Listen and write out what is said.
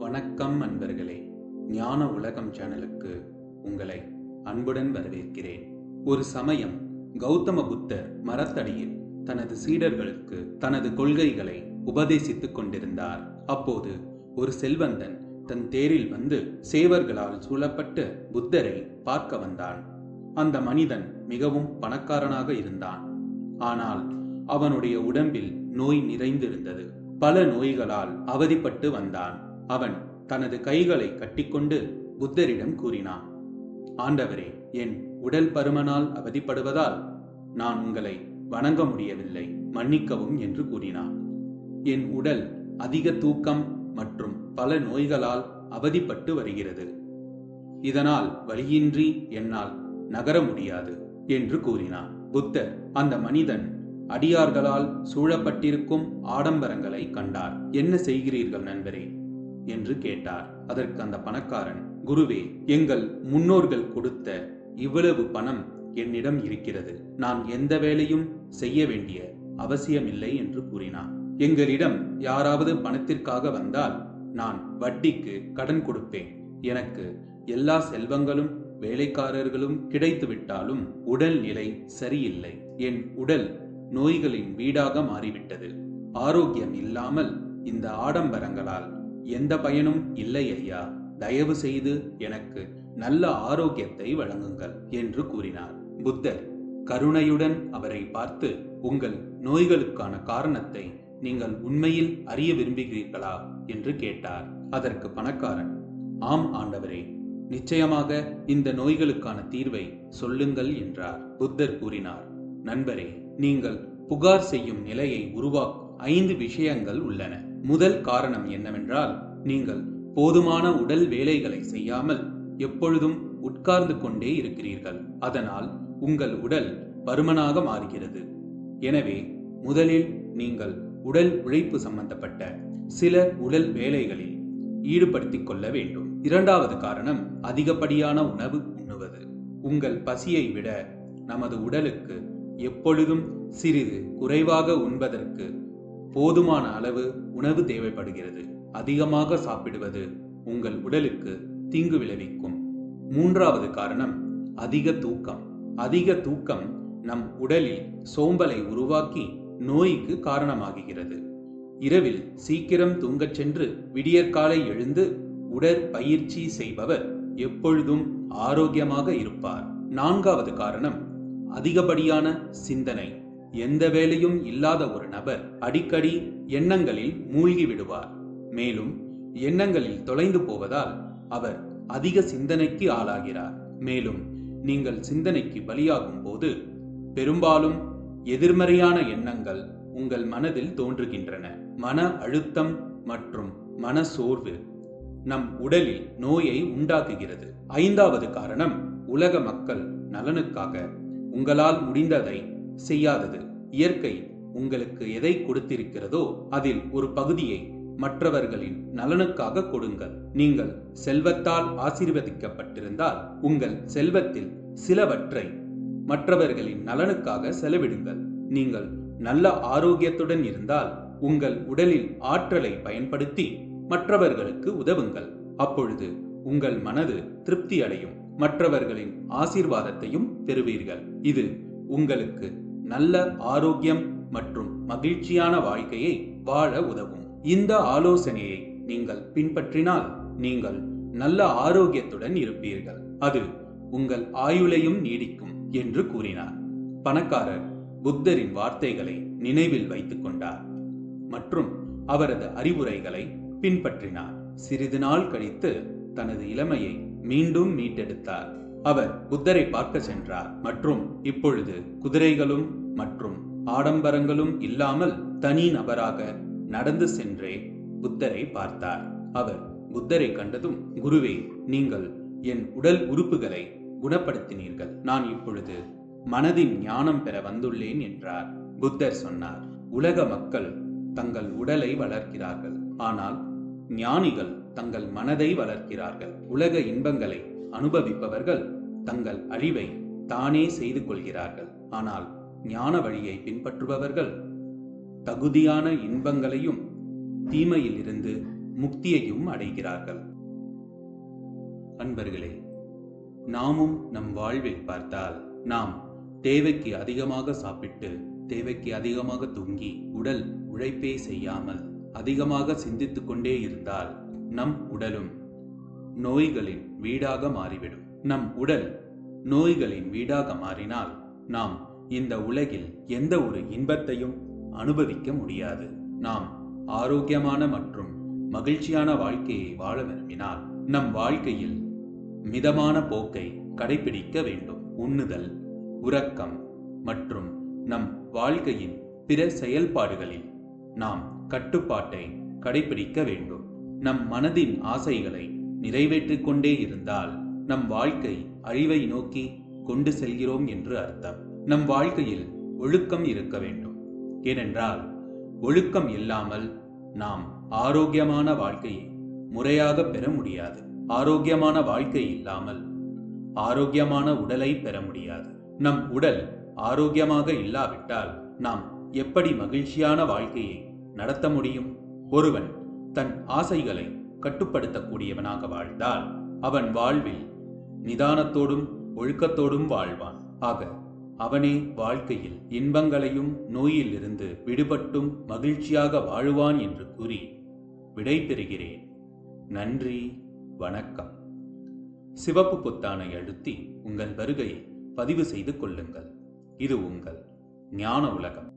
வணக்கம் நண்பர்களே, ஞான உலகம் சேனலுக்கு உங்களை அன்புடன் வரவேற்கிறேன். ஒரு சமயம் கௌதம புத்தர் மரத்தடியில் தனது சீடர்களுக்கு தனது கொள்கைகளை உபதேசித்துக் கொண்டிருந்தார். அப்போது ஒரு செல்வந்தன் தன் தேரில் வந்து சேவர்களால் சூழப்பட்டு புத்தரை பார்க்க வந்தான். அந்த மனிதன் மிகவும் பணக்காரனாக இருந்தான். ஆனால் அவனுடைய உடம்பில் நோய் நிறைந்திருந்தது. பல நோய்களால் அவதிப்பட்டு வந்தான். அவன் தனது கைகளை கட்டிக்கொண்டு புத்தரிடம் கூறினான், ஆண்டவரே, என் உடல் பருமனால் அவதிப்படுவதால் நான் உங்களை வணங்க முடியவில்லை, மன்னிக்கவும் என்று கூறினான். என் உடல் அதிக தூக்கம் மற்றும் பல நோய்களால் அவதிப்பட்டு வருகிறது. இதனால் வழியின்றி என்னால் நகர முடியாது என்று கூறினான். புத்தர் அந்த மனிதன் அடியார்களால் சூழப்பட்டிருக்கும் ஆடம்பரங்களை கண்டார். என்ன செய்கிறீர்கள் நண்பரே என்று கேட்டார். அதற்கு அந்த பணக்காரன், குருவே, எங்கள் முன்னோர்கள் கொடுத்த இவ்வளவு பணம் என்னிடம் இருக்கிறது. நான் எந்த வேலையும் செய்ய வேண்டிய அவசியமில்லை என்று கூறினான். எங்களிடம் யாராவது பணத்திற்காக வந்தால் நான் வட்டிக்கு கடன் கொடுப்பேன். எனக்கு எல்லா செல்வங்களும் வேலைக்காரர்களும் கிடைத்துவிட்டாலும் உடல் நிலை சரியில்லை. என் உடல் நோய்களின் வீடாக மாறிவிட்டது. ஆரோக்கியம் இல்லாமல் இந்த ஆடம்பரங்களால் எந்த பயனும் இல்லை ஐயா. தயவு செய்து எனக்கு நல்ல ஆரோக்கியத்தை வழங்குங்கள் என்று கூறினார். புத்தர் கருணையுடன் அவரை பார்த்து, உங்கள் நோய்களுக்கான காரணத்தை நீங்கள் உண்மையில் அறிய விரும்புகிறீர்களா என்று கேட்டார். அதற்கு பணக்காரன், ஆம் ஆண்டவரே, நிச்சயமாக இந்த நோய்களுக்கான தீர்வை சொல்லுங்கள் என்றார். புத்தர் கூறினார், நண்பரே, நீங்கள் புகார் செய்யும் நிலையை உருவாக்கும் 5 விஷயங்கள் உள்ளன. முதல் காரணம் என்னவென்றால், நீங்கள் போதுமான உடல் வேலைகளை செய்யாமல் எப்பொழுதும் உட்கார்ந்து கொண்டே இருக்கிறீர்கள். அதனால் உங்கள் உடல் பருமனாக மாறுகிறது. எனவே முதலில் நீங்கள் உடல் உழைப்பு சம்பந்தப்பட்ட சில உடல் வேலைகளில் ஈடுபடுத்திக் கொள்ள வேண்டும். இரண்டாவது காரணம் அதிகப்படியான உணவு உண்ணுவது. உங்கள் பசியை விட நமது உடலுக்கு எப்பொழுதும் சிறிது குறைவாக உண்பதற்கு போதுமான அளவு உணவு தேவைப்படுகிறது. அதிகமாக சாப்பிடுவது உங்கள் உடலுக்கு தீங்கு விளைவிக்கும். மூன்றாவது காரணம் அதிக தூக்கம். அதிக தூக்கம் நம் உடலில் சோம்பலை உருவாக்கி நோய்க்கு காரணமாகிறது. இரவில் சீக்கிரம் தூங்கச் சென்று விடியற்காலை எழுந்து உடற்பயிற்சி செய்பவர் எப்பொழுதும் ஆரோக்கியமாக இருப்பார். நான்காவது காரணம் அதிகப்படியான சிந்தனை. எந்த வேலையும் இல்லாத ஒரு நபர் அடிக்கடி எண்ணங்களில் மூழ்கி விடுவார். மேலும் எண்ணங்களில் தொலைந்து போவதால் அவர் அதிக சிந்தனைக்கு ஆளாகிறார். மேலும் நீங்கள் சிந்தனைக்கு பலியாகும் போது பெரும்பாலும் எதிர்மறையான எண்ணங்கள் உங்கள் மனதில் தோன்றுகின்றன. மன அழுத்தம் மற்றும் மன சோர்வு நம் உடலில் நோயை உண்டாக்குகிறது. ஐந்தாவது காரணம் உலக மக்கள் நலனுக்காக உங்களால் முடிந்ததை செய்யாதது. இயற்கை உங்களுக்கு எதை கொடுத்திருக்கிறதோ அதில் ஒரு பகுதியை மற்றவர்களின் நலனுக்காக கொடுங்கள். நீங்கள் செல்வத்தால் ஆசீர்வதிக்கப்பட்டிருந்தால் உங்கள் செல்வத்தில் சிலவற்றை மற்றவர்களின் நலனுக்காக செலவிடுங்கள். நீங்கள் நல்ல ஆரோக்கியத்துடன் இருந்தால் உங்கள் உடலில் ஆற்றலை பயன்படுத்தி மற்றவர்களுக்கு உதவுங்கள். அப்பொழுது உங்கள் மனது திருப்தி அடையும், மற்றவர்களின் ஆசீர்வாதத்தையும் பெறுவீர்கள். இது உங்களுக்கு நல்ல ஆரோக்கியம் மற்றும் மகிழ்ச்சியான வாழ்க்கையை வாழ உதவும். இந்த ஆலோசனையை நீங்கள் பின்பற்றினால் நீங்கள் நல்ல ஆரோக்கியத்துடன் இருப்பீர்கள். அது உங்கள் ஆயுளையும் நீடிக்கும் என்று கூறினார். பணக்காரர் புத்தரின் வார்த்தைகளை நினைவில் வைத்துக் கொண்டார் மற்றும் அவரது அறிவுரைகளை பின்பற்றினார். சிறிது நாள் கழித்து தனது இளமையை மீண்டும் மீட்டெடுத்தார். அவர் புத்தரை பார்க்க சென்றார் மற்றும் இப்பொழுது குதிரைகளும் மற்றும் ஆடம்பரங்களும் இல்லாமல் தனி நபராக நடந்து சென்றே புத்தரை பார்த்தார். அவர் புத்தரை கண்டதும், குருவே, நீங்கள் என் உடல் உறுப்புகளை குணப்படுத்தினீர்கள். நான் இப்பொழுது மனதின் ஞானம் பெற வந்துள்ளேன் என்றார். புத்தர் சொன்னார், உலக மக்கள் தங்கள் உடலை வளர்க்கிறார்கள், ஆனால் ஞானிகள் தங்கள் மனதை வளர்க்கிறார்கள். உலக இன்பங்களை அனுபவிப்பவர்கள் தங்கள் அழிவை தானே செய்து கொள்கிறார்கள். ஆனால் ஞான வழியை பின்பற்றுபவர்கள் தகுதியான இன்பங்களையும் தீமையில் இருந்து முக்தியையும் அடைகிறார்கள். அன்பர்களே, நாமும் நம் வாழ்வில் பார்த்தால், நாம் தேவைக்கு அதிகமாக சாப்பிட்டு தேவைக்கு அதிகமாக தூங்கி உடல் உழைப்பே செய்யாமல் அதிகமாக சிந்தித்துக் கொண்டே இருந்தால் நம் உடலும் நோய்களின் வீடாக மாறிவிடும். நம் உடல் நோய்களின் வீடாக மாறினால் நாம் இந்த உலகில் எந்த ஒரு இன்பத்தையும் அனுபவிக்க முடியாது. நாம் ஆரோக்கியமான மற்றும் மகிழ்ச்சியான வாழ்க்கையை வாழ விரும்பினால் நம் வாழ்க்கையில் மிதமான போக்கை கடைபிடிக்க வேண்டும். உண்ணுதல், உறக்கம் மற்றும் நம் வாழ்க்கையின் பிற செயல்பாடுகளில் நாம் கட்டுப்பாட்டை கடைபிடிக்க வேண்டும். நம் மனதின் ஆசைகளை நிறைவேற்றிக் கொண்டே இருந்தால் நம் வாழ்க்கை அழிவை நோக்கி கொண்டு செல்கிறோம் என்று அர்த்தம். நம் வாழ்க்கையில் ஒழுக்கம் இருக்க வேண்டும். ஏனென்றால் ஒழுக்கம் இல்லாமல் நாம் ஆரோக்கியமான வாழ்க்கையை முறையாக பெற முடியாது. ஆரோக்கியமான வாழ்க்கை இல்லாமல் ஆரோக்கியமான உடலை பெற முடியாது. நம் உடல் ஆரோக்கியமாக இல்லாவிட்டால் நாம் எப்படி மகிழ்ச்சியான வாழ்க்கையை நடத்த முடியும்? ஒருவன் தன் ஆசைகளை கட்டுப்படுத்தக்கூடியவனாக வாழ்ந்தால் அவன் வாழ்வில் நிதானத்தோடும் ஒழுக்கத்தோடும் வாழ்வான். ஆக அவனே வாழ்க்கையில் இன்பங்களையும் நோயில் இருந்து விடுபட்டும் மகிழ்ச்சியாக வாழுவான் என்று கூறி விடை பெறுகிறேன். நன்றி, வணக்கம். சிவப்பு பொத்தானை அழுத்தி உங்கள் வருகையை பதிவு செய்து கொள்ளுங்கள். இது உங்கள் ஞான உலகம்.